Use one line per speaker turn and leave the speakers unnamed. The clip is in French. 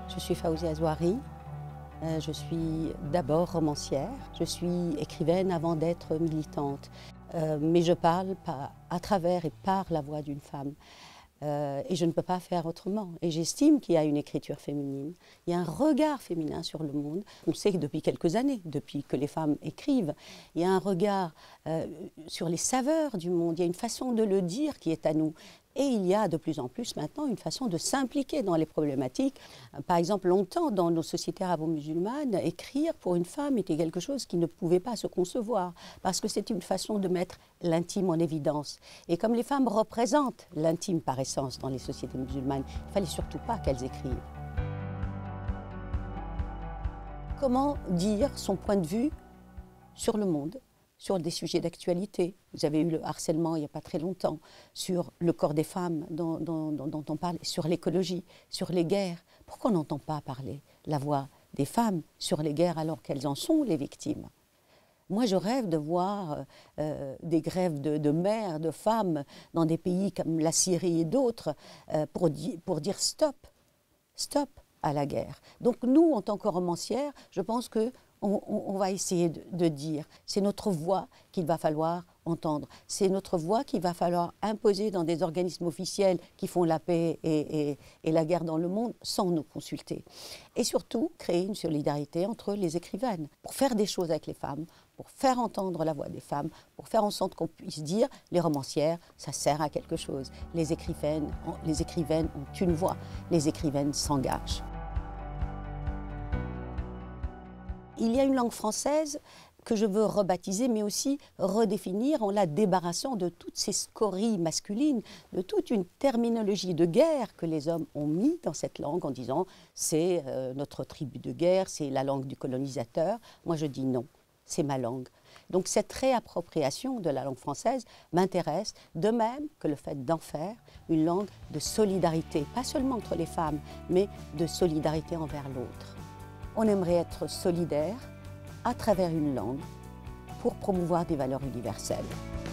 Je suis Fawzia Zouari, je suis d'abord romancière, je suis écrivaine avant d'être militante, mais je parle à travers et par la voix d'une femme. Et je ne peux pas faire autrement. Et j'estime qu'il y a une écriture féminine, il y a un regard féminin sur le monde. On sait que depuis quelques années, depuis que les femmes écrivent, il y a un regard sur les saveurs du monde, il y a une façon de le dire qui est à nous. Et il y a de plus en plus maintenant une façon de s'impliquer dans les problématiques. Par exemple, longtemps dans nos sociétés arabo-musulmanes, écrire pour une femme était quelque chose qui ne pouvait pas se concevoir, parce que c'est une façon de mettre l'intime en évidence. Et comme les femmes représentent l'intime par essence dans les sociétés musulmanes, il ne fallait surtout pas qu'elles écrivent. Comment dire son point de vue sur le monde ? Sur des sujets d'actualité. Vous avez eu le harcèlement il n'y a pas très longtemps, sur le corps des femmes dont on parle, sur l'écologie, sur les guerres. Pourquoi on n'entend pas parler la voix des femmes sur les guerres alors qu'elles en sont les victimes? Moi, je rêve de voir des grèves de mères, de femmes dans des pays comme la Syrie et d'autres pour dire stop, stop à la guerre. Donc nous, en tant que romancières, je pense que on va essayer de dire, c'est notre voix qu'il va falloir entendre, c'est notre voix qu'il va falloir imposer dans des organismes officiels qui font la paix et la guerre dans le monde sans nous consulter. Et surtout, créer une solidarité entre les écrivaines, pour faire des choses avec les femmes, pour faire entendre la voix des femmes, pour faire en sorte qu'on puisse dire, les romancières, ça sert à quelque chose. Les écrivaines ont une voix, les écrivaines s'engagent. Il y a une langue française que je veux rebaptiser, mais aussi redéfinir en la débarrassant de toutes ces scories masculines, de toute une terminologie de guerre que les hommes ont mis dans cette langue en disant c'est notre tribu de guerre, c'est la langue du colonisateur. Moi je dis non, c'est ma langue. Donc cette réappropriation de la langue française m'intéresse, de même que le fait d'en faire une langue de solidarité, pas seulement entre les femmes, mais de solidarité envers l'autre. On aimerait être solidaire à travers une langue pour promouvoir des valeurs universelles.